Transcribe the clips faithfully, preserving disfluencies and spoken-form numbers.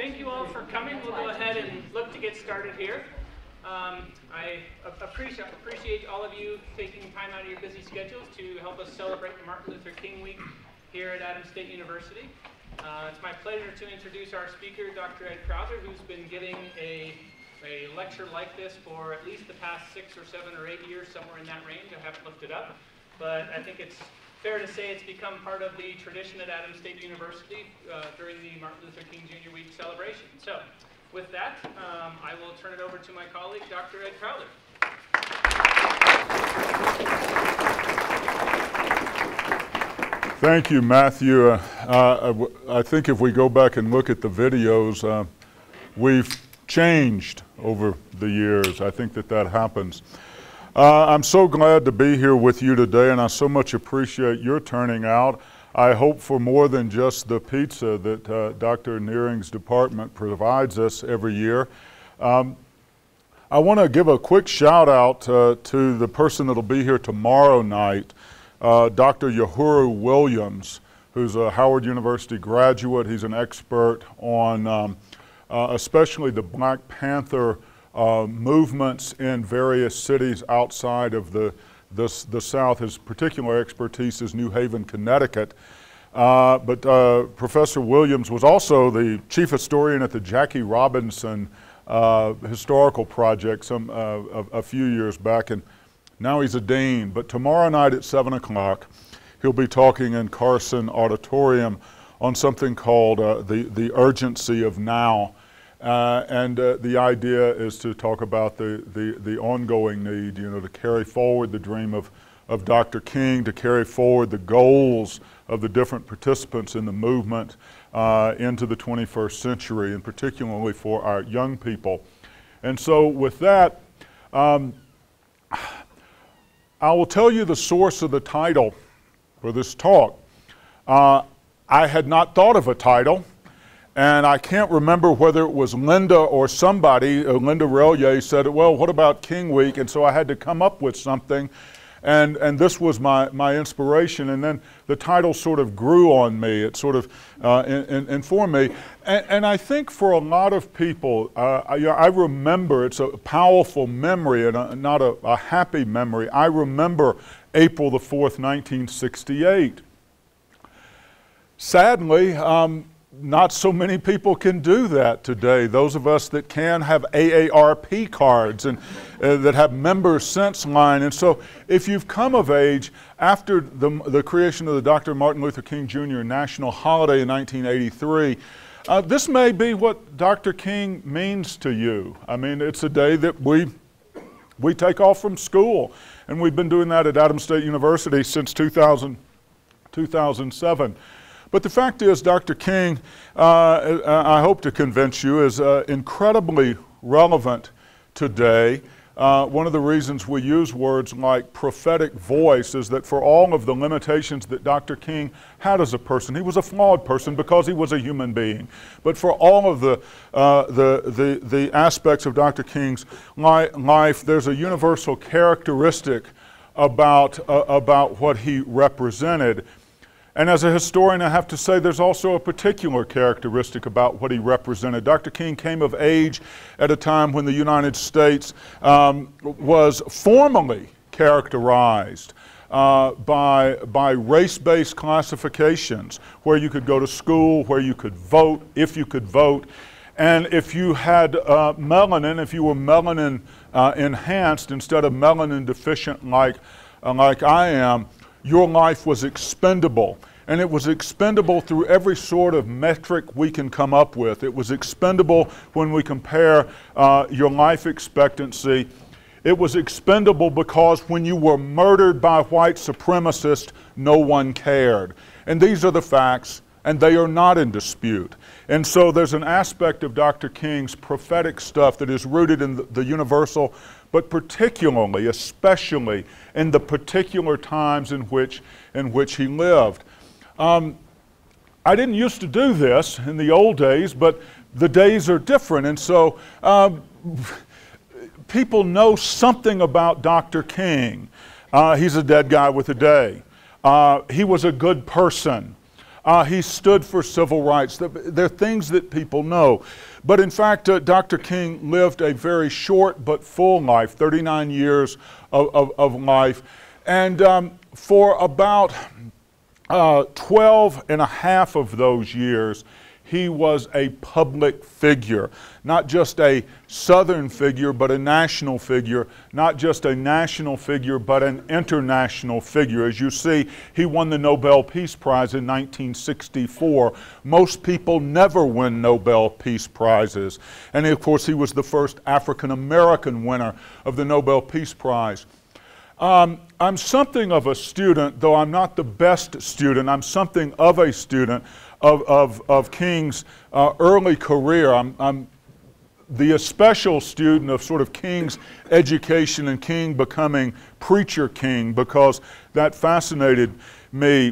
thank you all for coming. We'll go ahead and look to get started here. Um, I appreciate, appreciate all of you taking time out of your busy schedules to help us celebrate the Martin Luther King Week here at Adams State University. Uh, it's my pleasure to introduce our speaker, Doctor Ed Crowther, who's been giving a, a lecture like this for at least the past six or seven or eight years, somewhere in that range. I haven't looked it up, but I think it's fair to say it's become part of the tradition at Adams State University uh, during the Martin Luther King Junior Week celebration. So, with that, um, I will turn it over to my colleague, Doctor Ed Crowther. Thank you, Matthew. Uh, uh, I think if we go back and look at the videos, uh, we've changed over the years. I think that that happens. Uh, I'm so glad to be here with you today, and I so much appreciate your turning out. I hope for more than just the pizza that uh, Doctor Nearing's department provides us every year. Um, I want to give a quick shout out uh, to the person that'll be here tomorrow night, uh, Doctor Uhuru Williams, who's a Howard University graduate. He's an expert on um, uh, especially the Black Panther Uh, movements in various cities outside of the, the, the South. His particular expertise is New Haven, Connecticut. Uh, but uh, Professor Williams was also the chief historian at the Jackie Robinson uh, Historical Project some, uh, a, a few years back, and now he's a dean. But tomorrow night at seven o'clock, he'll be talking in Carson Auditorium on something called uh, the, the urgency of now. Uh, and uh, the idea is to talk about the, the, the ongoing need, you know, to carry forward the dream of, of Doctor King, to carry forward the goals of the different participants in the movement uh, into the twenty-first century, and particularly for our young people. And so with that, um, I will tell you the source of the title for this talk. Uh, I had not thought of a title. And I can't remember whether it was Linda or somebody, uh, Linda Relier said, well, what about King Week? And so I had to come up with something. And, and this was my, my inspiration. And then the title sort of grew on me. It sort of uh, in, in, informed me. And, and I think for a lot of people, uh, I, I remember, it's a powerful memory and a, not a, a happy memory. I remember April the fourth, nineteen sixty-eight. Sadly, um, not so many people can do that today. Those of us that can have A A R P cards and uh, that have member sense line. And so if you've come of age after the, the creation of the Doctor Martin Luther King Junior National Holiday in nineteen eighty-three, uh, this may be what Doctor King means to you. I mean, it's a day that we, we take off from school. And we've been doing that at Adams State University since two thousand, two thousand seven. But the fact is, Doctor King, uh, I hope to convince you, is uh, incredibly relevant today. Uh, one of the reasons we use words like prophetic voice is that for all of the limitations that Doctor King had as a person, he was a flawed person because he was a human being. But for all of the, uh, the, the, the aspects of Doctor King's li life, there's a universal characteristic about, uh, about what he represented. And as a historian, I have to say there's also a particular characteristic about what he represented. Doctor King came of age at a time when the United States um, was formally characterized uh, by, by race-based classifications, where you could go to school, where you could vote, if you could vote. And if you had uh, melanin, if you were melanin uh, enhanced instead of melanin deficient like, uh, like I am, your life was expendable. And it was expendable through every sort of metric we can come up with. It was expendable when we compare uh, your life expectancy. It was expendable because when you were murdered by white supremacists, no one cared. And these are the facts, and they are not in dispute. And so there's an aspect of Doctor King's prophetic stuff that is rooted in the, the universal, but particularly, especially in the particular times in which, in which he lived. Um, I didn't used to do this in the old days, but the days are different. And so um, people know something about Doctor King. Uh, he's a dead guy with a day. Uh, he was a good person. Uh, he stood for civil rights. They're things that people know. But in fact, uh, Doctor King lived a very short but full life, thirty-nine years of, of, of life. And um, for about uh, twelve and a half of those years, he was a public figure, not just a Southern figure, but a national figure, not just a national figure, but an international figure. As you see, he won the Nobel Peace Prize in nineteen sixty-four. Most people never win Nobel Peace Prizes. And of course, he was the first African American winner of the Nobel Peace Prize. Um, I'm something of a student, though I'm not the best student. I'm something of a student of, of, of King's uh, early career. I'm, I'm the special student of sort of King's education and King becoming preacher King, because that fascinated me.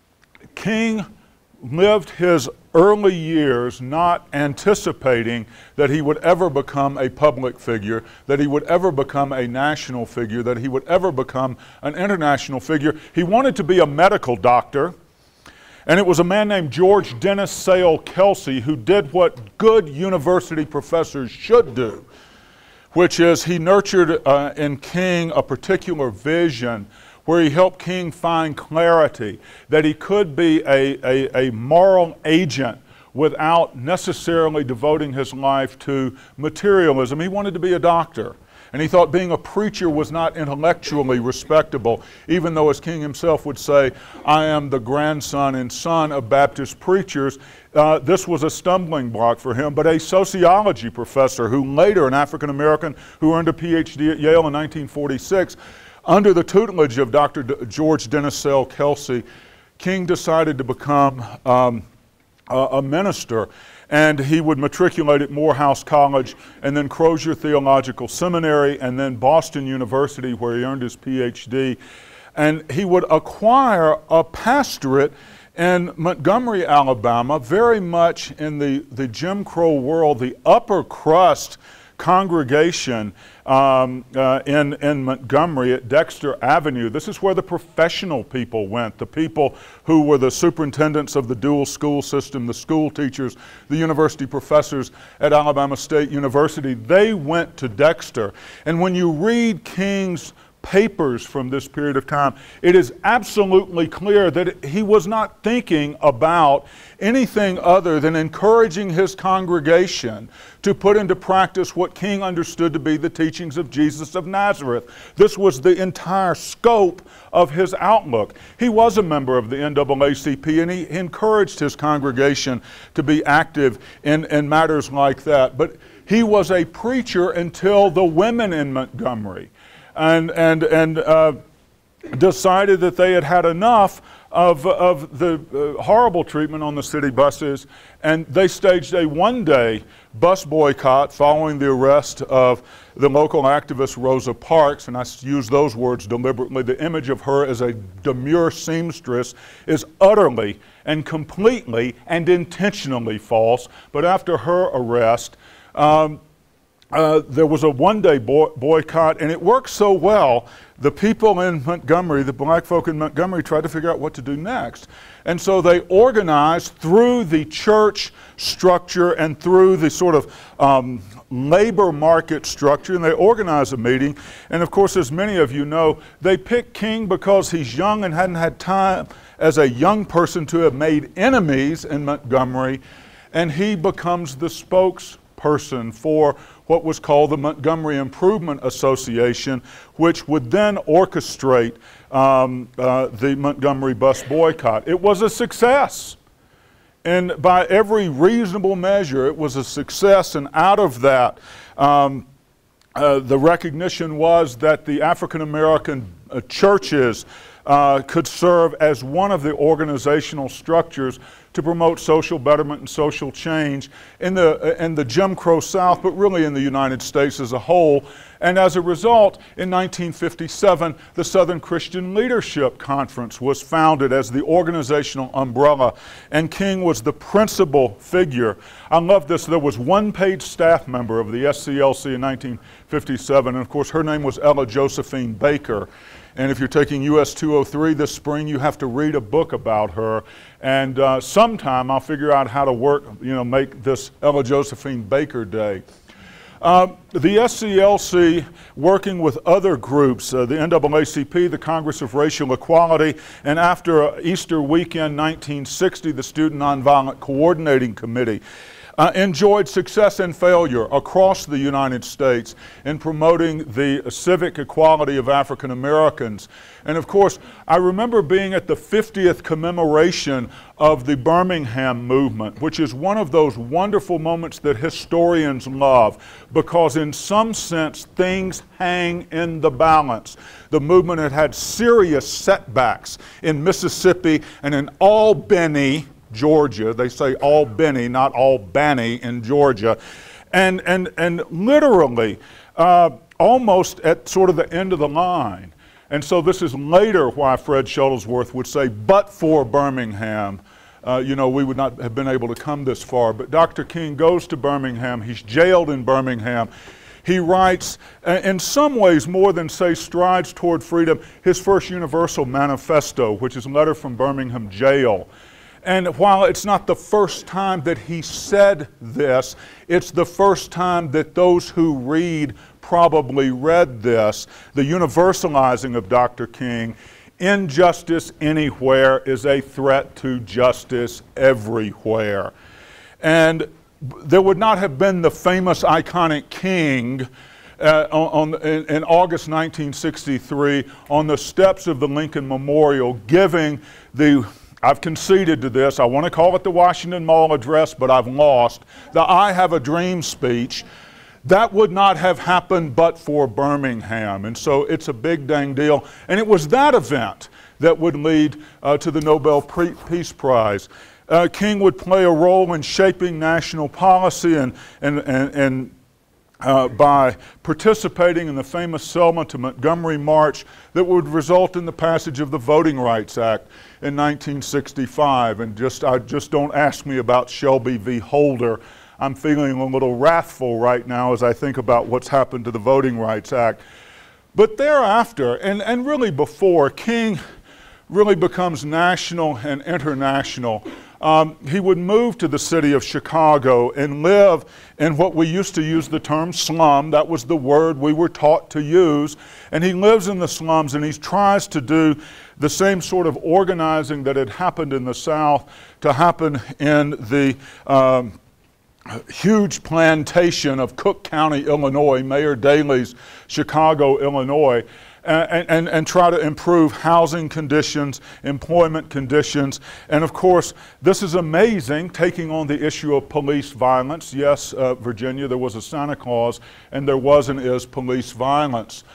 King lived his early years not anticipating that he would ever become a public figure, that he would ever become a national figure, that he would ever become an international figure. He wanted to be a medical doctor, and it was a man named George Dennis Sale Kelsey who did what good university professors should do, which is he nurtured uh, in King a particular vision where he helped King find clarity, that he could be a, a, a moral agent without necessarily devoting his life to materialism. He wanted to be a doctor, and he thought being a preacher was not intellectually respectable, even though, as King himself would say, I am the grandson and son of Baptist preachers. Uh, this was a stumbling block for him, but a sociology professor who later, an African American who earned a P H D at Yale in nineteen forty-six, under the tutelage of Doctor D- George Dennis Sale Kelsey, King decided to become um, a, a minister, and he would matriculate at Morehouse College and then Crozier Theological Seminary and then Boston University, where he earned his P H D. And he would acquire a pastorate in Montgomery, Alabama, very much in the, the Jim Crow world, the upper crust congregation um, uh, in, in Montgomery at Dexter Avenue. This is where the professional people went, the people who were the superintendents of the dual school system, the school teachers, the university professors at Alabama State University. They went to Dexter. And when you read King's papers from this period of time, it is absolutely clear that he was not thinking about anything other than encouraging his congregation to put into practice what King understood to be the teachings of Jesus of Nazareth. This was the entire scope of his outlook. He was a member of the N double A C P, and he encouraged his congregation to be active in, in matters like that. But he was a preacher until the women in Montgomery and, and, and uh, decided that they had had enough of, of the uh, horrible treatment on the city buses, and they staged a one-day bus boycott following the arrest of the local activist Rosa Parks, and I use those words deliberately. The image of her as a demure seamstress is utterly and completely and intentionally false, but after her arrest, um, Uh, there was a one-day boy boycott, and it worked so well, the people in Montgomery, the black folk in Montgomery, tried to figure out what to do next. And so they organized through the church structure and through the sort of um, labor market structure, and they organized a meeting. And of course, as many of you know, they picked King because he's young and hadn't had time as a young person to have made enemies in Montgomery, and he becomes the spokesperson for what was called the Montgomery Improvement Association, which would then orchestrate um, uh, the Montgomery bus boycott. It was a success. And by every reasonable measure, it was a success. And out of that, um, uh, the recognition was that the African American uh, churches uh, could serve as one of the organizational structures to promote social betterment and social change in the, in the Jim Crow South, but really in the United States as a whole. And as a result, in nineteen fifty-seven, the Southern Christian Leadership Conference was founded as the organizational umbrella, and King was the principal figure. I love this. There was one paid staff member of the S C L C in nineteen fifty-seven, and of course her name was Ella Josephine Baker. And if you're taking U S two oh three this spring, you have to read a book about her. And uh, sometime I'll figure out how to work, you know, make this Ella Josephine Baker Day. Uh, the S C L C, working with other groups, uh, the N double A C P, the Congress of Racial Equality, and after Easter weekend nineteen sixty, the Student Nonviolent Coordinating Committee, uh, enjoyed success and failure across the United States in promoting the civic equality of African Americans. And of course, I remember being at the fiftieth commemoration of the Birmingham movement, which is one of those wonderful moments that historians love, because in some sense things hang in the balance. The movement had had serious setbacks in Mississippi and in Albany, Georgia. They say Albany, not Albany in Georgia. And, and, and literally uh, almost at sort of the end of the line. And so this is later why Fred Shuttlesworth would say, but for Birmingham, uh, you know, we would not have been able to come this far. But Doctor King goes to Birmingham. He's jailed in Birmingham. He writes, in some ways more than, say, Strides Toward Freedom, his first Universal Manifesto, which is a letter from Birmingham jail. And while it's not the first time that he said this, it's the first time that those who read probably read this, the universalizing of Doctor King. Injustice anywhere is a threat to justice everywhere. And there would not have been the famous iconic King uh, on, on, in, in August nineteen sixty-three on the steps of the Lincoln Memorial giving the, I've conceded to this, I want to call it the Washington Mall address, but I've lost, the I Have a Dream speech. That would not have happened but for Birmingham. And so it's a big dang deal. And it was that event that would lead uh, to the Nobel Peace Prize. Uh, King would play a role in shaping national policy and, and, and, and uh, by participating in the famous Selma to Montgomery March that would result in the passage of the Voting Rights Act in nineteen sixty-five. And just, I, just don't ask me about Shelby v. Holder. I'm feeling a little wrathful right now as I think about what's happened to the Voting Rights Act. But thereafter, and, and really before, King really becomes national and international. Um, he would move to the city of Chicago and live in what we used to use the term slum. That was the word we were taught to use. And he lives in the slums and he tries to do the same sort of organizing that had happened in the South to happen in the um, huge plantation of Cook County, Illinois, Mayor Daley's Chicago, Illinois, and, and, and try to improve housing conditions, employment conditions. And of course, this is amazing, taking on the issue of police violence. Yes, uh, Virginia, there was a Santa Claus, and there was and is police violence.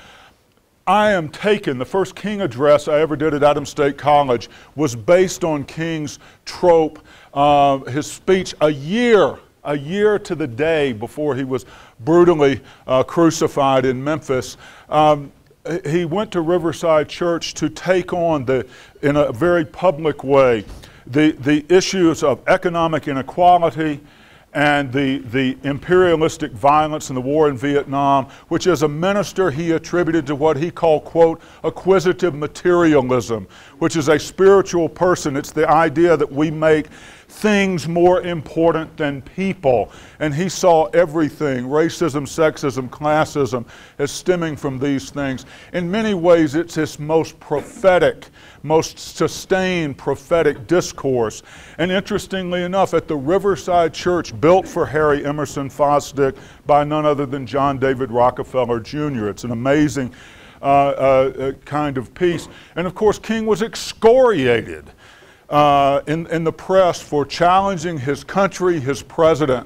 I am taken, the first King address I ever did at Adams State College was based on King's trope, uh, his speech a year A year to the day before he was brutally uh, crucified in Memphis. Um, he went to Riverside Church to take on, the, in a very public way, the, the issues of economic inequality and the, the imperialistic violence in the war in Vietnam, which as a minister he attributed to what he called, quote, acquisitive materialism, which is a spiritual person. It's the idea that we make things more important than people. And he saw everything, racism, sexism, classism, as stemming from these things. In many ways, it's his most prophetic, most sustained prophetic discourse. And interestingly enough, at the Riverside Church, built for Harry Emerson Fosdick by none other than John David Rockefeller Junior It's an amazing uh, uh, kind of piece. And of course, King was excoriated Uh, in, in the press for challenging his country, his president,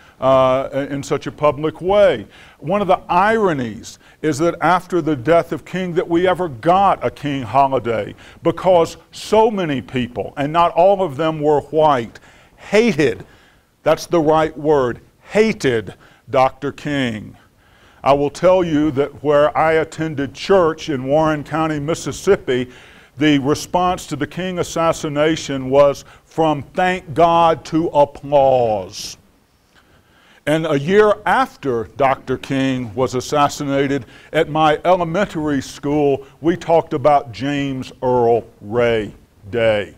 uh, in such a public way. One of the ironies is that after the death of King that we ever got a King holiday, because so many people, and not all of them were white, hated, that's the right word, hated Doctor King. I will tell you that where I attended church in Warren County, Mississippi, the response to the King assassination was from thank God to applause. And a year after Doctor King was assassinated, at my elementary school, we talked about James Earl Ray Day.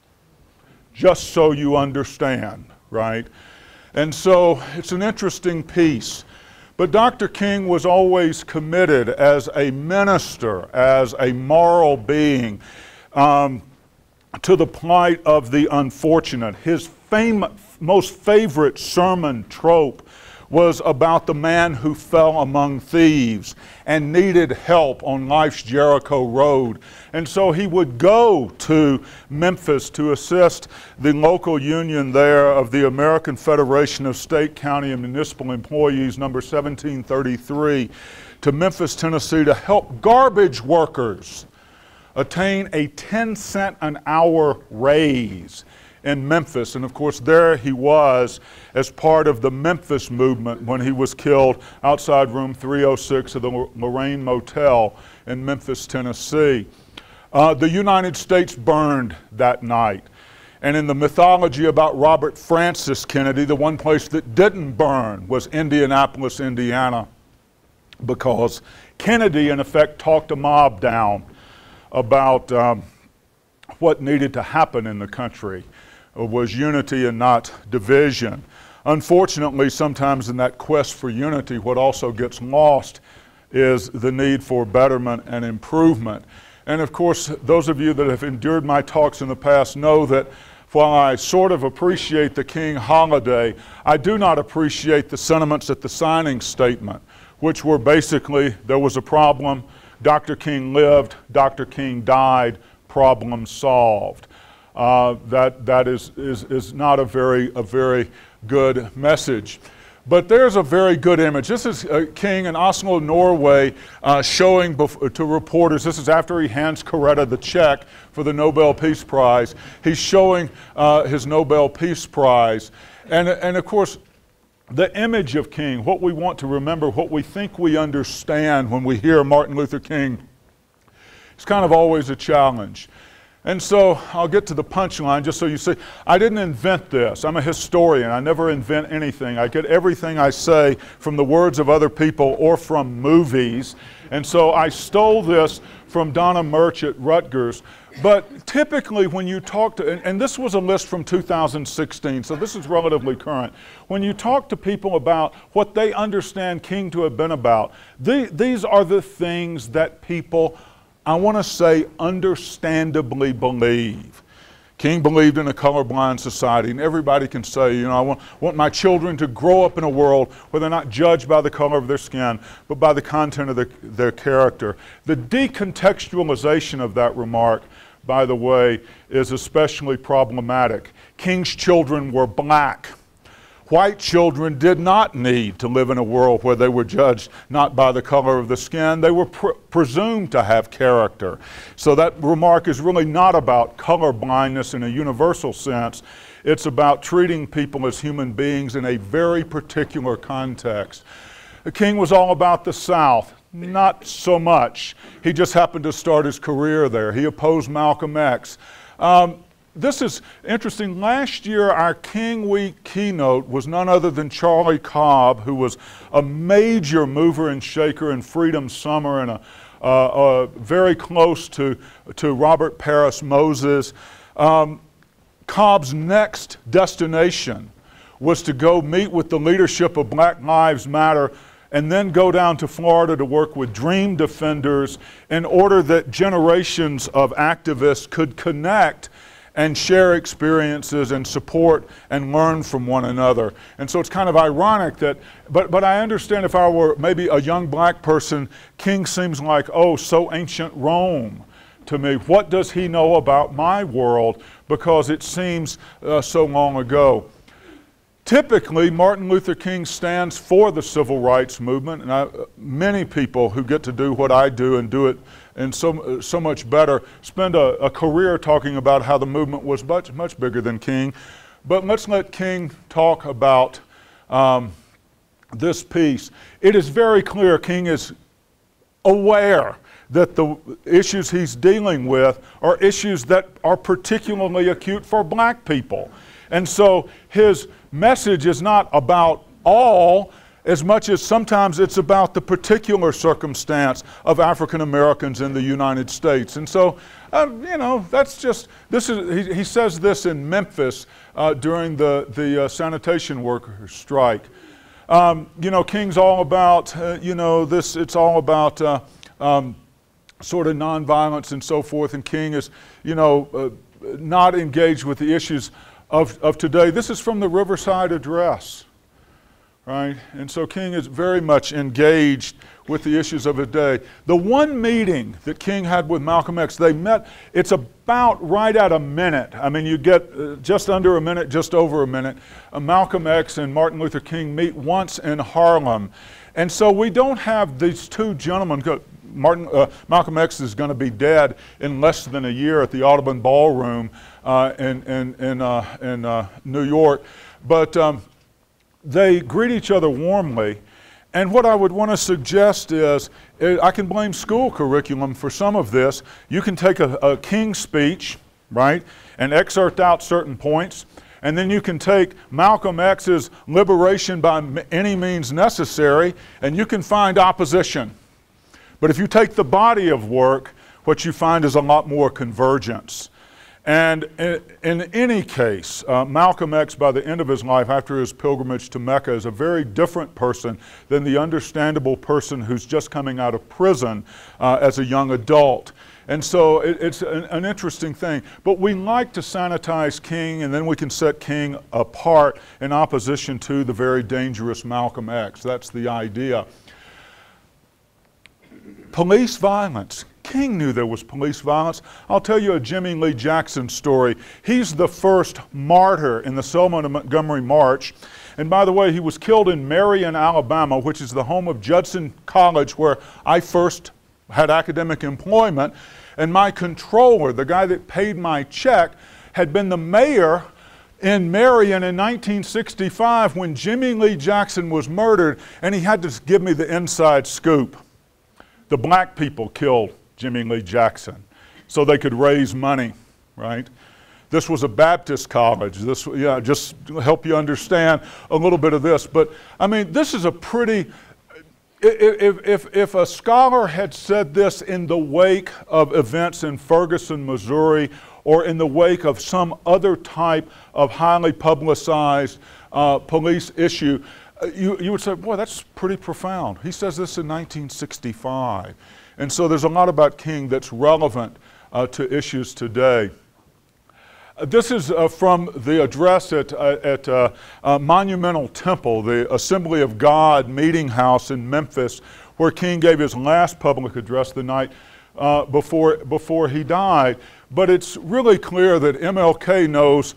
Just so you understand, right? And so it's an interesting piece. But Doctor King was always committed as a minister, as a moral being, um, to the plight of the unfortunate. His famous, most favorite sermon trope was about the man who fell among thieves and needed help on life's Jericho road. And so he would go to Memphis to assist the local union there of the American Federation of State, County, and Municipal Employees, number seventeen thirty-three, to Memphis, Tennessee, to help garbage workers attain a ten cent an hour raise in Memphis. And of course, there he was as part of the Memphis movement when he was killed outside room three oh six of the Lorraine Motel in Memphis, Tennessee. Uh, the United States burned that night. And in the mythology about Robert Francis Kennedy, the one place that didn't burn was Indianapolis, Indiana, because Kennedy, in effect, talked a mob down about um, what needed to happen in the country. Was unity and not division. Unfortunately, sometimes in that quest for unity, what also gets lost is the need for betterment and improvement. And of course, those of you that have endured my talks in the past know that while I sort of appreciate the King holiday, I do not appreciate the sentiments at the signing statement, which were basically, there was a problem, Doctor King lived, Doctor King died, problem solved. Uh, that that is, is, is not a very, a very good message. But there's a very good image. This is uh, King in Oslo, Norway, uh, showing to reporters. This is after he hands Coretta the check for the Nobel Peace Prize. He's showing uh, his Nobel Peace Prize. And, and of course, the image of King, what we want to remember, what we think we understand when we hear Martin Luther King, it's kind of always a challenge. And so I'll get to the punchline just so you see. I didn't invent this. I'm a historian. I never invent anything. I get everything I say from the words of other people or from movies. And so I stole this from Donna Murch at Rutgers. But typically when you talk to, and, and this was a list from two thousand sixteen, so this is relatively current. When you talk to people about what they understand King to have been about, the, these are the things that people, I want to say, understandably believe. King believed in a colorblind society, and everybody can say, you know, I want, want my children to grow up in a world where they're not judged by the color of their skin, but by the content of their, their character. The decontextualization of that remark, by the way, is especially problematic. King's children were black. White children did not need to live in a world where they were judged not by the color of the skin. They were pr presumed to have character. So that remark is really not about color blindness in a universal sense. It's about treating people as human beings in a very particular context. The King was all about the South. Not so much. He just happened to start his career there. He opposed Malcolm X. Um, This is interesting. Last year, our King Week keynote was none other than Charlie Cobb, who was a major mover and shaker in Freedom Summer and a, uh, uh, very close to, to Robert Paris Moses. Um, Cobb's next destination was to go meet with the leadership of Black Lives Matter and then go down to Florida to work with Dream Defenders in order that generations of activists could connect and share experiences and support and learn from one another. And so it's kind of ironic that, but, but I understand if I were maybe a young black person, King seems like, oh, so ancient Rome to me. What does he know about my world? Because it seems uh, so long ago. Typically, Martin Luther King stands for the civil rights movement, and I, many people who get to do what I do and do it and so, so much better spend a, a career talking about how the movement was much, much bigger than King. But let's let King talk about um, this piece. It is very clear King is aware that the issues he's dealing with are issues that are particularly acute for black people. And so his message is not about all as much as sometimes it's about the particular circumstance of African Americans in the United States. And so, uh, you know, that's just, this is, he, he says this in Memphis uh, during the, the uh, sanitation workers strike. Um, you know, King's all about, uh, you know, this, it's all about uh, um, sort of nonviolence and so forth, and King is, you know, uh, not engaged with the issues of, of today. This is from the Riverside Address. Right? And so King is very much engaged with the issues of the day. The one meeting that King had with Malcolm X, they met, it's about right at a minute. I mean, you get uh, just under a minute, just over a minute. Uh, Malcolm X and Martin Luther King meet once in Harlem. And so we don't have these two gentlemen. Martin, uh, Malcolm X is going to be dead in less than a year at the Auburn Ballroom uh, in, in, in, uh, in uh, New York. But um, they greet each other warmly, and what I would want to suggest is, I can blame school curriculum for some of this. You can take a, a King speech, right, and excerpt out certain points, and then you can take Malcolm X's liberation by any means necessary, and you can find opposition. But if you take the body of work, what you find is a lot more convergence. And in, in any case, uh, Malcolm X, by the end of his life, after his pilgrimage to Mecca, is a very different person than the understandable person who's just coming out of prison uh, as a young adult. And so it, it's an, an interesting thing. But we like to sanitize King, and then we can set King apart in opposition to the very dangerous Malcolm X. That's the idea. Police violence. King knew there was police violence. I'll tell you a Jimmy Lee Jackson story. He's the first martyr in the Selma to Montgomery March. And by the way, he was killed in Marion, Alabama, which is the home of Judson College, where I first had academic employment. And my controller, the guy that paid my check, had been the mayor in Marion in nineteen sixty-five when Jimmy Lee Jackson was murdered, and he had to give me the inside scoop. The black people killed Jimmy Lee Jackson so they could raise money, right? This was a Baptist college. This, yeah, just to help you understand a little bit of this. But I mean, this is a pretty, if, if, if a scholar had said this in the wake of events in Ferguson, Missouri, or in the wake of some other type of highly publicized uh, police issue, You, you would say, boy, that's pretty profound. He says this in nineteen sixty-five. And so there's a lot about King that's relevant uh, to issues today. Uh, this is uh, from the address at, uh, at uh, uh, Monumental Temple, the Assembly of God meeting house in Memphis, where King gave his last public address the night uh, before, before he died. But it's really clear that M L K knows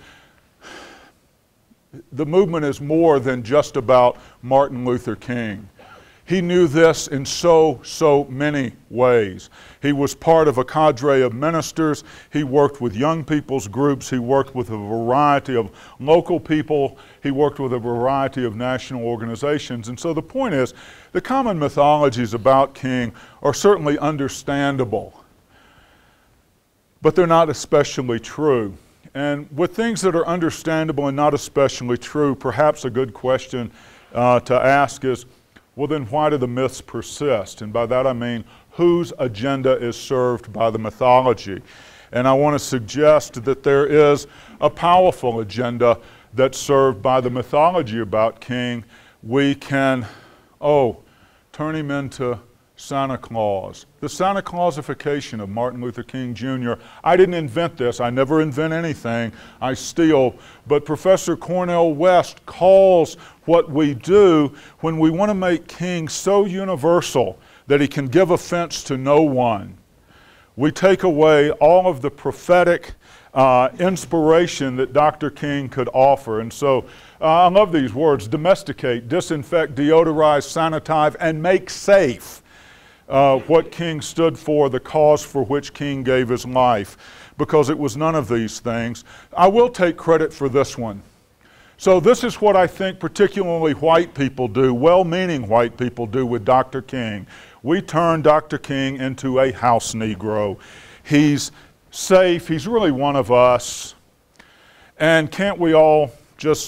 the movement is more than just about Martin Luther King. He knew this in so, so many ways. He was part of a cadre of ministers. He worked with young people's groups. He worked with a variety of local people. He worked with a variety of national organizations. And so the point is, the common mythologies about King are certainly understandable, but they're not especially true. And with things that are understandable and not especially true, perhaps a good question uh, to ask is, well, then why do the myths persist? And by that I mean, whose agenda is served by the mythology? And I want to suggest that there is a powerful agenda that's served by the mythology about King. We can, oh, turn him into Santa Claus. The Santa Clausification of Martin Luther King Junior I didn't invent this. I never invent anything. I steal. But Professor Cornel West calls what we do when we want to make King so universal that he can give offense to no one. We take away all of the prophetic uh, inspiration that Doctor King could offer. And so uh, I love these words: domesticate, disinfect, deodorize, sanitize, and make safe. Uh, what King stood for, the cause for which King gave his life, because it was none of these things. I will take credit for this one. So this is what I think particularly white people do, well-meaning white people do with Doctor King. We turn Doctor King into a house Negro. He's safe, he's really one of us, and can't we all just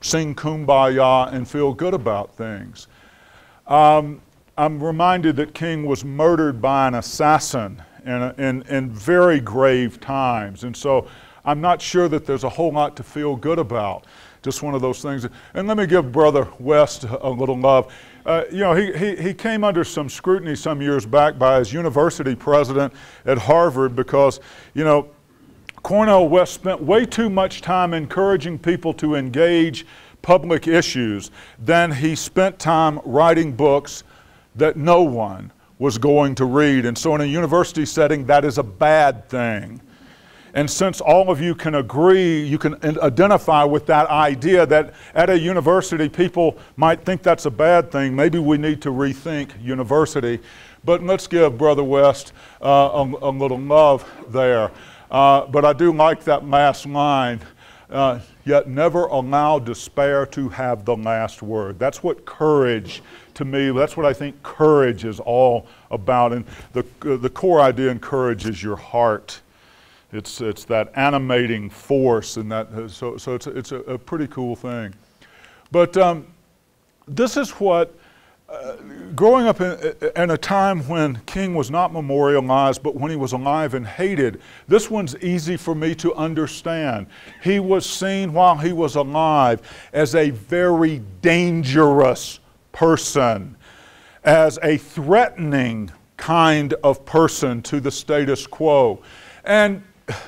sing Kumbaya and feel good about things. Um, I'm reminded that King was murdered by an assassin in, a, in, in very grave times. And so I'm not sure that there's a whole lot to feel good about. Just one of those things. And let me give Brother West a little love. Uh, you know, he, he, he came under some scrutiny some years back by his university president at Harvard because, you know, Cornel West spent way too much time encouraging people to engage public issues than he spent time writing books that no one was going to read. And so in a university setting, that is a bad thing. And since all of you can agree, you can identify with that idea that at a university people might think that's a bad thing, maybe we need to rethink university. But let's give Brother West uh, a, a little love there. Uh, but I do like that last line, uh, yet never allow despair to have the last word. That's what courage, to me, that's what I think courage is all about. And the, uh, the core idea in courage is your heart. It's, it's that animating force, and that, uh, so, so it's, a, it's a, a pretty cool thing. But um, this is what, uh, growing up in, in a time when King was not memorialized, but when he was alive and hated, this one's easy for me to understand. He was seen while he was alive as a very dangerous person, as a threatening kind of person to the status quo. And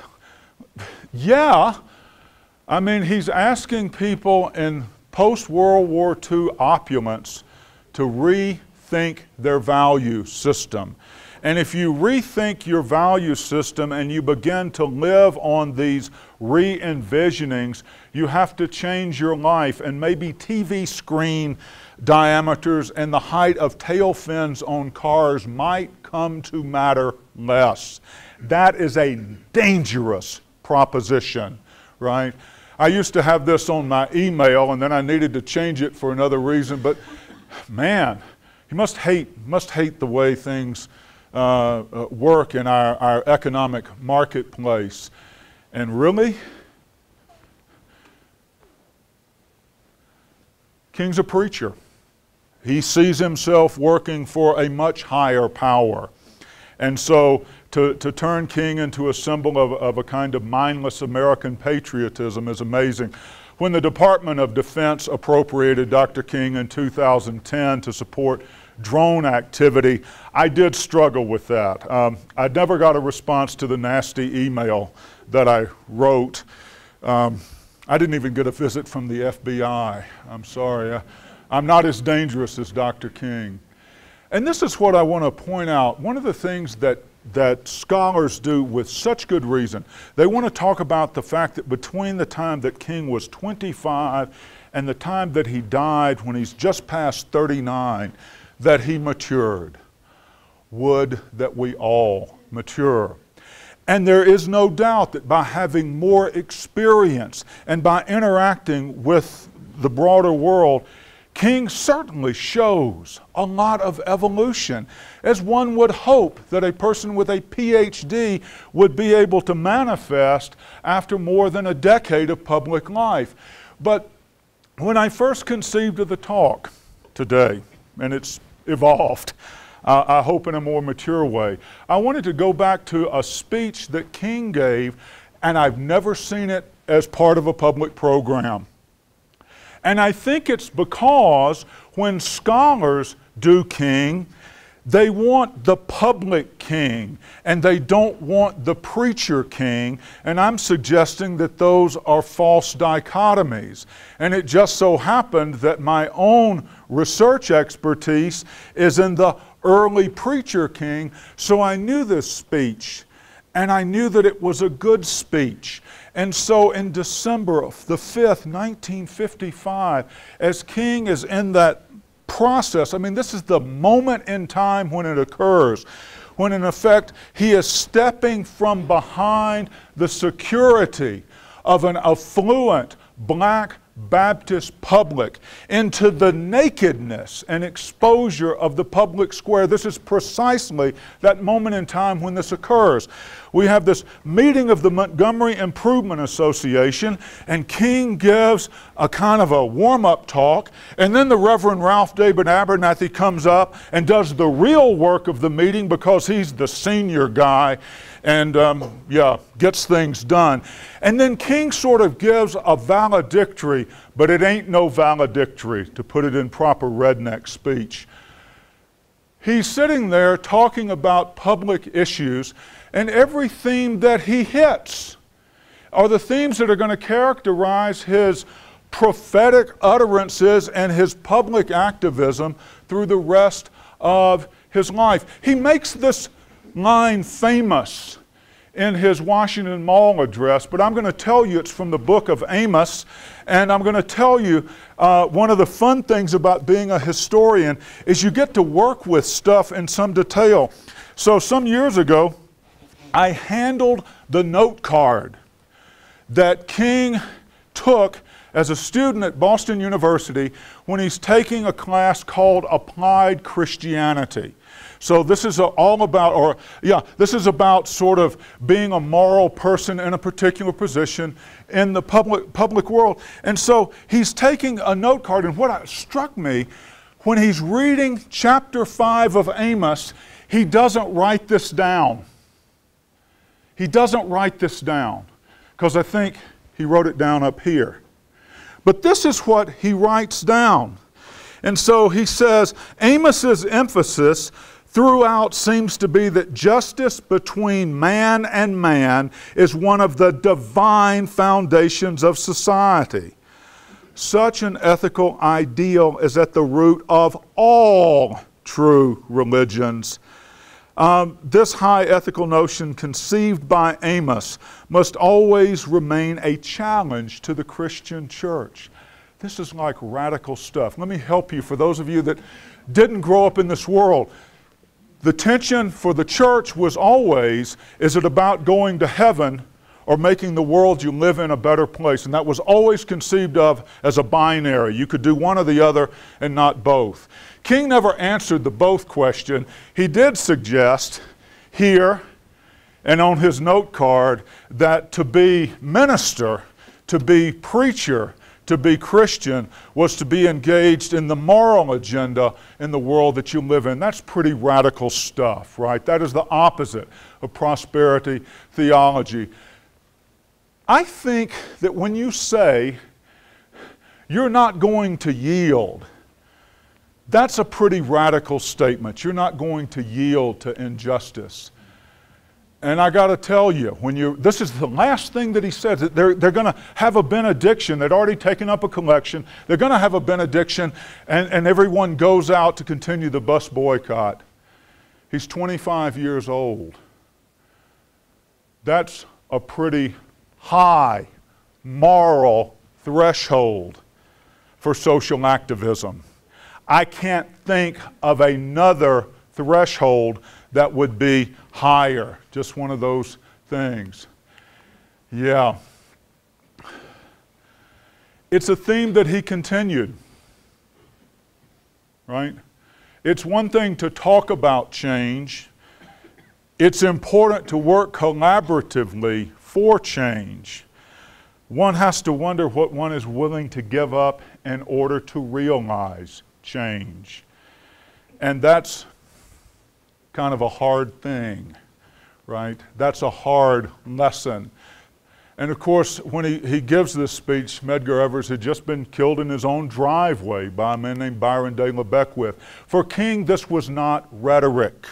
yeah, I mean, he's asking people in post-World War Two opulence to rethink their value system. And if you rethink your value system and you begin to live on these re-envisionings, you have to change your life, and maybe T V screen diameters and the height of tail fins on cars might come to matter less. That is a dangerous proposition, right? I used to have this on my email, and then I needed to change it for another reason, but man, you must hate, must hate the way things uh, uh, work in our, our economic marketplace. And really, King's a preacher. He sees himself working for a much higher power. And so to, to turn King into a symbol of, of a kind of mindless American patriotism is amazing. When the Department of Defense appropriated Doctor King in two thousand ten to support drone activity, I did struggle with that. Um, I never got a response to the nasty email that I wrote. Um, I didn't even get a visit from the F B I. I'm sorry. I, I'm not as dangerous as Doctor King. And this is what I want to point out. One of the things that, that scholars do with such good reason, they want to talk about the fact that between the time that King was twenty-five and the time that he died, when he's just past thirty-nine, that he matured. Would that we all mature. And there is no doubt that by having more experience and by interacting with the broader world, King certainly shows a lot of evolution, as one would hope that a person with a P H D would be able to manifest after more than a decade of public life. But when I first conceived of the talk today, and it's evolved, uh, I hope in a more mature way, I wanted to go back to a speech that King gave, and I've never seen it as part of a public program. And I think it's because when scholars do King, they want the public king, and they don't want the preacher king. And I'm suggesting that those are false dichotomies. And it just so happened that my own research expertise is in the early preacher king, so I knew this speech, and I knew that it was a good speech. And so in December the fifth, nineteen fifty-five, as King is in that process, I mean, this is the moment in time when it occurs, when in effect he is stepping from behind the security of an affluent black Baptist public into the nakedness and exposure of the public square. This is precisely that moment in time when this occurs. We have this meeting of the Montgomery Improvement Association, and King gives a kind of a warm-up talk, and then the Reverend Ralph David Abernathy comes up and does the real work of the meeting because he's the senior guy and, um, yeah, gets things done. And then King sort of gives a valedictory, but it ain't no valedictory, to put it in proper redneck speech. He's sitting there talking about public issues, and every theme that he hits are the themes that are going to characterize his prophetic utterances and his public activism through the rest of his life. He makes this line famous in his Washington Mall address, but I'm going to tell you it's from the book of Amos, and I'm going to tell you uh, one of the fun things about being a historian is you get to work with stuff in some detail. So some years ago, I handled the note card that King took as a student at Boston University when he's taking a class called Applied Christianity. So this is all about, or yeah, this is about sort of being a moral person in a particular position in the public public world. And so he's taking a note card, and what struck me, when he's reading chapter five of Amos, he doesn't write this down. He doesn't write this down, because I think he wrote it down up here. But this is what he writes down. And so he says, Amos's emphasis throughout seems to be that justice between man and man is one of the divine foundations of society. Such an ethical ideal is at the root of all true religions. Um, this high ethical notion conceived by Amos must always remain a challenge to the Christian church. This is like radical stuff. Let me help you, for those of you that didn't grow up in this world. The tension for the church was always, is it about going to heaven or making the world you live in a better place? And that was always conceived of as a binary. You could do one or the other and not both. King never answered the both question. He did suggest here and on his note card that to be minister, to be preacher, to be Christian was to be engaged in the moral agenda in the world that you live in. That's pretty radical stuff, right? That is the opposite of prosperity theology. I think that when you say you're not going to yield, that's a pretty radical statement. You're not going to yield to injustice. And I got to tell you, when you this is the last thing that he says. That they're they're going to have a benediction. They'd already taken up a collection. They're going to have a benediction, and, and everyone goes out to continue the bus boycott. He's twenty-five years old. That's a pretty high moral threshold for social activism. I can't think of another threshold that would be higher. Just one of those things. Yeah. It's a theme that he continued, right? It's one thing to talk about change. It's important to work collaboratively for change. One has to wonder what one is willing to give up in order to realize change. And that's kind of a hard thing, right? That's a hard lesson. And of course, when he, he gives this speech, Medgar Evers had just been killed in his own driveway by a man named Byron de la Beckwith. For King, this was not rhetoric.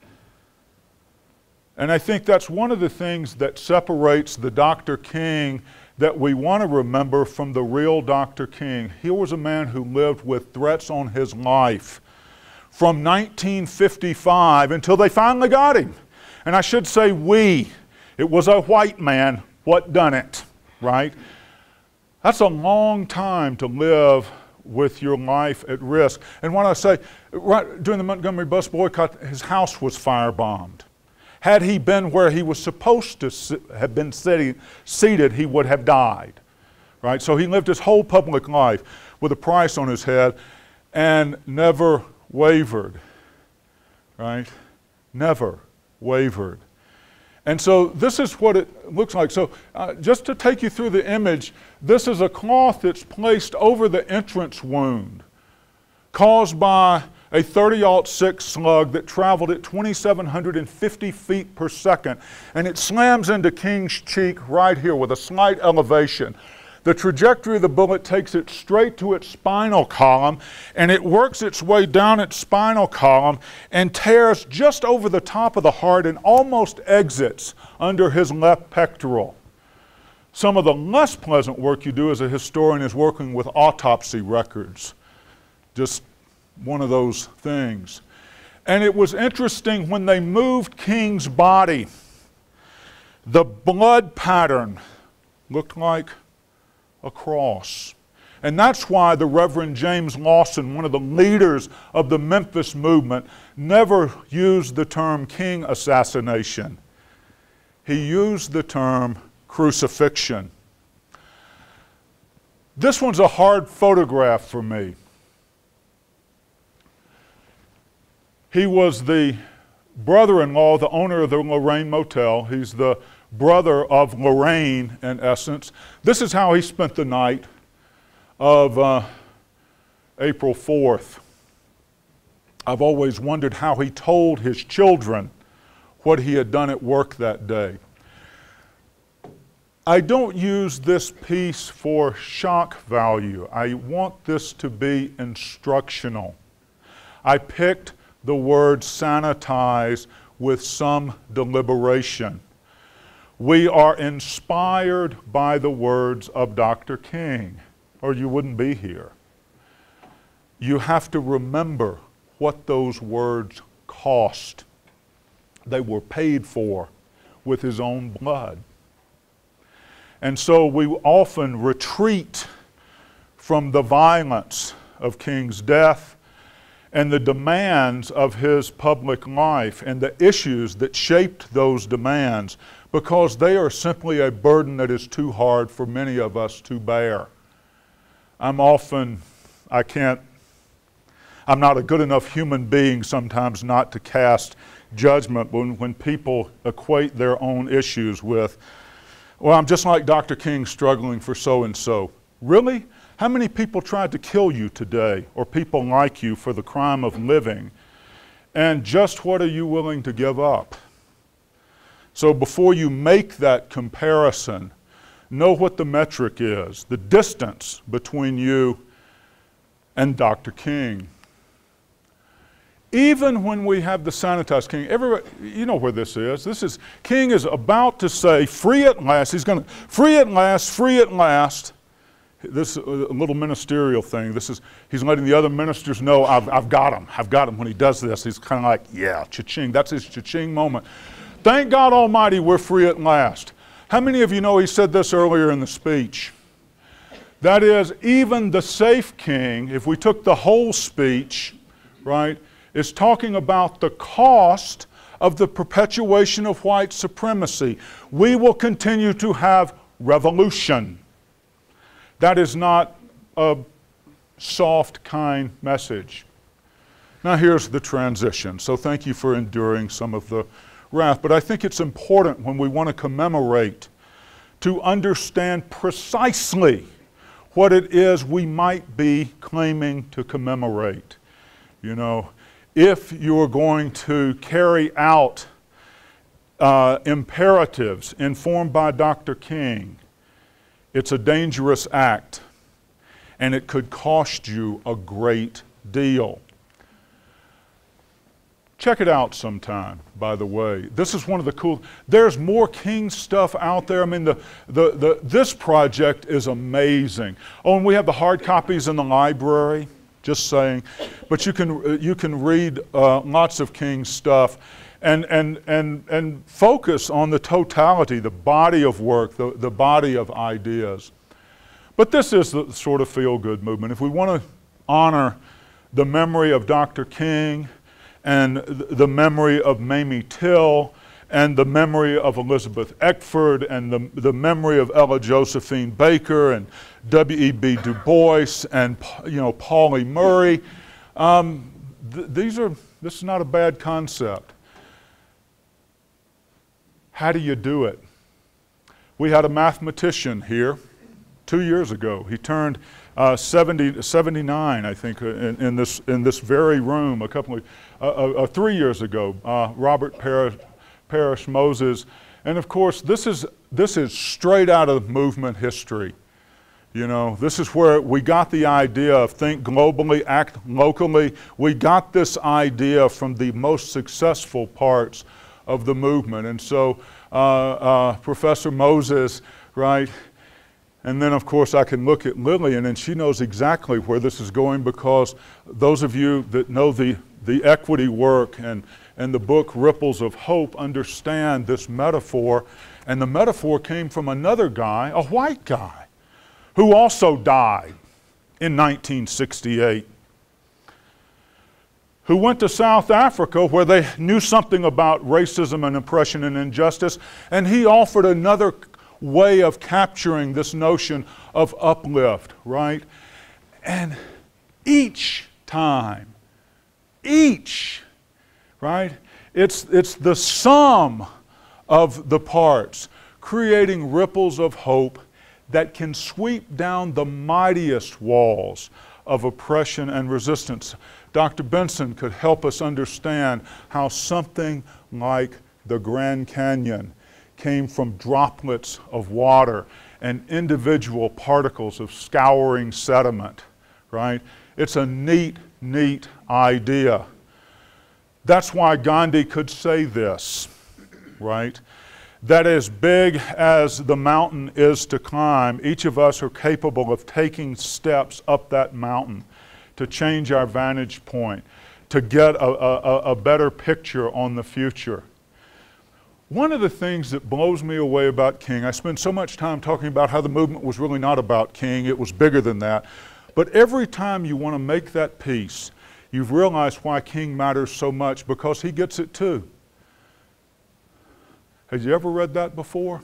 And I think that's one of the things that separates the Doctor King that we want to remember from the real Doctor King. He was a man who lived with threats on his life from nineteen fifty-five until they finally got him. And I should say we. It was a white man what done it, right? That's a long time to live with your life at risk. And when I say, right during the Montgomery bus boycott, his house was firebombed. Had he been where he was supposed to have been sitting, seated, he would have died, right? So he lived his whole public life with a price on his head and never wavered, right? Never wavered. And so this is what it looks like. So uh, just to take you through the image, this is a cloth that's placed over the entrance wound caused by a thirty aught six slug that traveled at twenty-seven hundred fifty feet per second. And it slams into King's cheek right here with a slight elevation. The trajectory of the bullet takes it straight to its spinal column, and it works its way down its spinal column and tears just over the top of the heart and almost exits under his left pectoral. Some of the less pleasant work you do as a historian is working with autopsy records. Just one of those things. And it was interesting when they moved King's body, the blood pattern looked like a cross. And that's why the Reverend James Lawson, one of the leaders of the Memphis movement, never used the term King assassination. He used the term crucifixion. This one's a hard photograph for me. He was the brother-in-law, the owner of the Lorraine Motel. He's the brother of Lorraine, in essence. This is how he spent the night of uh, April fourth. I've always wondered how he told his children what he had done at work that day. I don't use this piece for shock value. I want this to be instructional. I picked the word sanitize with some deliberation. We are inspired by the words of Doctor King, or you wouldn't be here. You have to remember what those words cost. They were paid for with his own blood. And so we often retreat from the violence of King's death and the demands of his public life and the issues that shaped those demands, because they are simply a burden that is too hard for many of us to bear. I'm often, I can't, I'm not a good enough human being sometimes not to cast judgment when, when people equate their own issues with, well, I'm just like Doctor King struggling for so-and-so. Really? How many people tried to kill you today, or people like you, for the crime of living? And just what are you willing to give up? So before you make that comparison, know what the metric is, the distance between you and Doctor King. Even when we have the sanitized King, everybody, you know where this is. This is, King is about to say, free at last. He's going to, free at last, free at last. This is a little ministerial thing. This is, he's letting the other ministers know, I've, I've got him. I've got him. When he does this, he's kind of like, yeah, cha-ching. That's his cha-ching moment. Thank God Almighty, we're free at last. How many of you know he said this earlier in the speech? That is, even the safe king, if we took the whole speech, right, is talking about the cost of the perpetuation of white supremacy. We will continue to have revolution. That is not a soft, kind message. Now here's the transition. So thank you for enduring some of the wrath. But I think it's important when we want to commemorate to understand precisely what it is we might be claiming to commemorate. You know, if you're going to carry out uh, imperatives informed by Doctor King, it's a dangerous act, and it could cost you a great deal. Check it out sometime, by the way. This is one of the cool, there's more King stuff out there. I mean, the, the, the, this project is amazing. Oh, and we have the hard copies in the library, just saying. But you can, you can read uh, lots of King stuff. And, and, and, and focus on the totality, the body of work, the, the body of ideas. But this is the sort of feel-good movement. If we want to honor the memory of Doctor King and the memory of Mamie Till and the memory of Elizabeth Eckford, and the, the memory of Ella Josephine Baker, and W E B Du Bois, and you know, Pauli Murray. Um, th these are, this is not a bad concept. How do you do it? We had a mathematician here two years ago. He turned uh, seventy, seventy-nine, I think, in, in, this, in this very room a couple of, uh, uh, three years ago, uh, Robert Parrish, Parrish Moses. And of course, this is, this is straight out of movement history. You know, this is where we got the idea of think globally, act locally. We got this idea from the most successful parts of the movement. And so uh, uh, Professor Moses, right, and then of course I can look at Lillian, and she knows exactly where this is going, because those of you that know the, the equity work and, and the book Ripples of Hope understand this metaphor. And the metaphor came from another guy, a white guy, who also died in nineteen sixty-eight. Who went to South Africa where they knew something about racism and oppression and injustice, and he offered another way of capturing this notion of uplift, right? And each time, each, right? It's, it's the sum of the parts, creating ripples of hope that can sweep down the mightiest walls of oppression and resistance. Doctor Benson could help us understand how something like the Grand Canyon came from droplets of water and individual particles of scouring sediment, right? It's a neat, neat idea. That's why Gandhi could say this, right? That as big as the mountain is to climb, each of us are capable of taking steps up that mountain to change our vantage point, to get a, a, a better picture on the future. One of the things that blows me away about King, I spend so much time talking about how the movement was really not about King, it was bigger than that. But every time you want to make that peace, you've realized why King matters so much, because he gets it too. Have you ever read that before?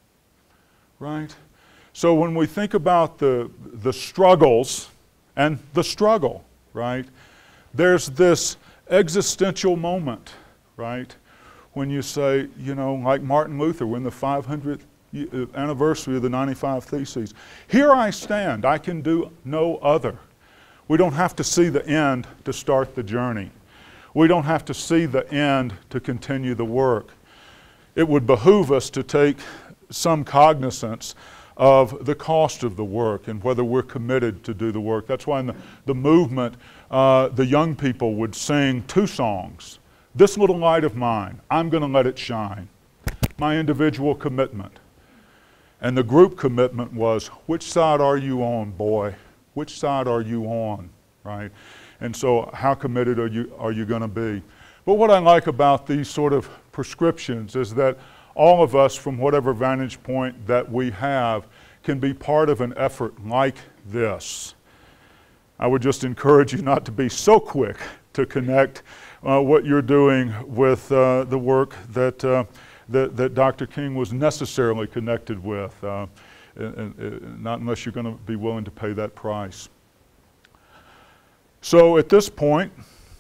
Right? So when we think about the, the struggles, and the struggle, right? There's this existential moment, right? When you say, you know, like Martin Luther, when the five hundredth anniversary of the ninety-five Theses, here I stand, I can do no other. We don't have to see the end to start the journey. We don't have to see the end to continue the work. It would behoove us to take some cognizance of the cost of the work and whether we're committed to do the work. That's why in the, the movement, uh, the young people would sing two songs. This little light of mine, I'm going to let it shine. My individual commitment. And the group commitment was, which side are you on, boy? Which side are you on, right? And so how committed are you, are you going to be? But what I like about these sort of prescriptions is that all of us, from whatever vantage point that we have, can be part of an effort like this. I would just encourage you not to be so quick to connect uh, what you're doing with uh, the work that, uh, that, that Doctor King was necessarily connected with, uh, and, and not unless you're going to be willing to pay that price. So at this point,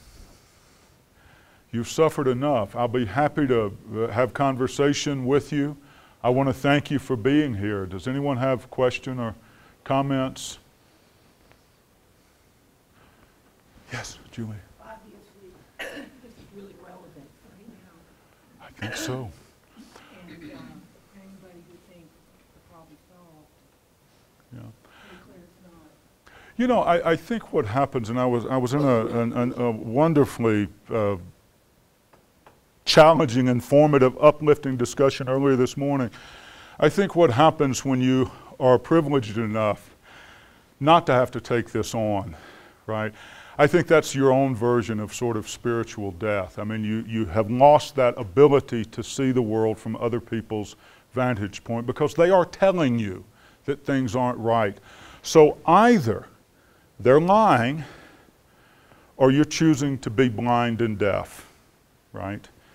you've suffered enough. I'll be happy to have conversation with you. I want to thank you for being here. Does anyone have question or comments? Yes, Julie. Obviously, this is really relevant right now. I think so. And um, anybody who thinks the problem's solved, Yeah. pretty clear it's not. You know, I, I think what happens, and I was I was in a, an, an, a wonderfully uh, challenging, informative, uplifting discussion earlier this morning. I think what happens when you are privileged enough not to have to take this on, right? I think that's your own version of sort of spiritual death. I mean, you, you have lost that ability to see the world from other people's vantage point because they are telling you that things aren't right. So either they're lying or you're choosing to be blind and deaf, right?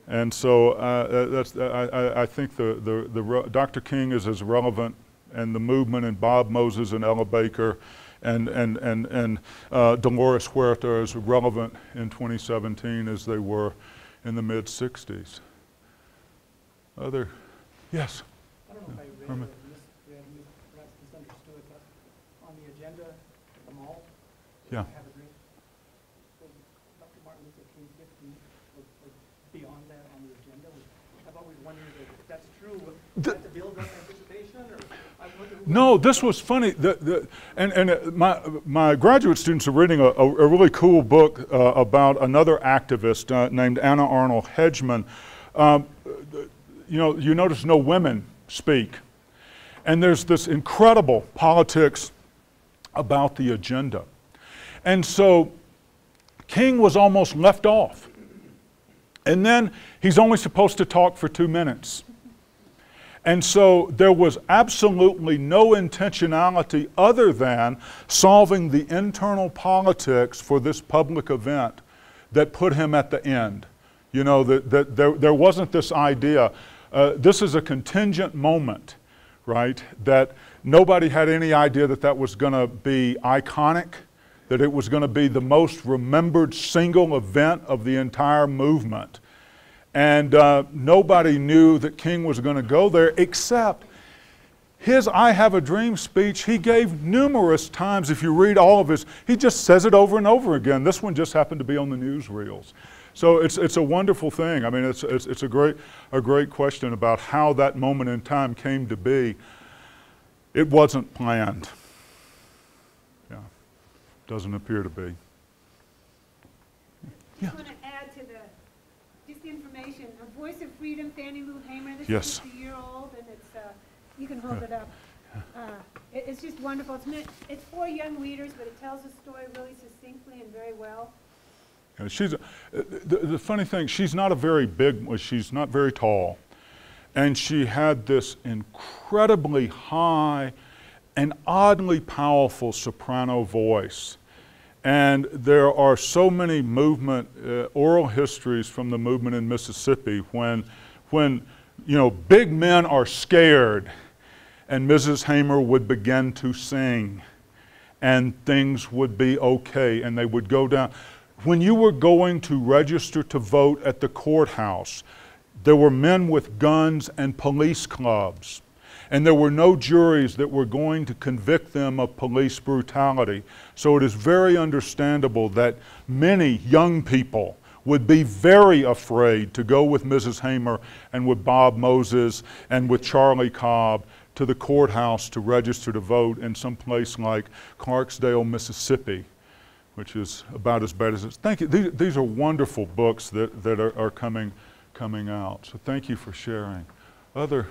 And so uh, that's, I, I think the, the, the Doctor King is as relevant, and the movement, and Bob Moses and Ella Baker and, and, and, and uh, Dolores Huerta are as relevant in twenty seventeen as they were in the mid sixties. Other, yes? I don't know if I read Herman. it or misread, perhaps misunderstood, but on the agenda, the mall, Yeah. have a drink. So Doctor Martin Luther King fifty, or, or beyond that on the agenda, I've always wondered if that's true, was that to build up anticipation, or? I wonder who- No, this was funny. The, the, and and uh, my, my graduate students are reading a, a, a really cool book uh, about another activist uh, named Anna Arnold Hedgeman. Um, you know, you notice no women speak. And there's this incredible politics about the agenda. And so King was almost left off. And then he's only supposed to talk for two minutes. And so there was absolutely no intentionality other than solving the internal politics for this public event that put him at the end. You know, that, that there, there wasn't this idea, uh, this is a contingent moment, right? That nobody had any idea that that was going to be iconic, that it was going to be the most remembered single event of the entire movement. And uh, nobody knew that King was going to go there, except his I Have a Dream speech he gave numerous times. If you read all of his, he just says it over and over again. This one just happened to be on the newsreels. So it's, it's a wonderful thing. I mean, it's, it's, it's a, great, a great question about how that moment in time came to be. It wasn't planned. Yeah, doesn't appear to be. Yeah. I want to add to the, just the information, A Voice of Freedom, Fannie Lou Hamer. This Yes. is just a year old, and it's, uh, you can hold it up. Uh, it, it's just wonderful. It's meant, it's for young readers, but it tells the story really succinctly and very well. Yeah, she's a, the, the funny thing, she's not a very big, she's not very tall. And she had this incredibly high and oddly powerful soprano voice. And there are so many movement, uh, oral histories from the movement in Mississippi when, when, you know, big men are scared and Missus Hamer would begin to sing and things would be okay and they would go down. When you were going to register to vote at the courthouse, there were men with guns and police clubs. And there were no juries that were going to convict them of police brutality. So it is very understandable that many young people would be very afraid to go with Missus Hamer and with Bob Moses and with Charlie Cobb to the courthouse to register to vote in some place like Clarksdale, Mississippi, which is about as bad as it's. Thank you. These, these are wonderful books that, that are, are coming, coming out. So thank you for sharing. Other,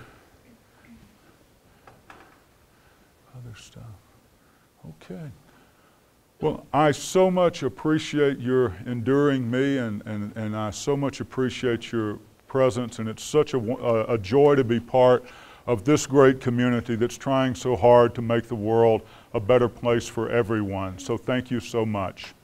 other stuff. Okay. Well, I so much appreciate your enduring me, and, and, and I so much appreciate your presence, and it's such a, a, a joy to be part of this great community that's trying so hard to make the world a better place for everyone. So thank you so much.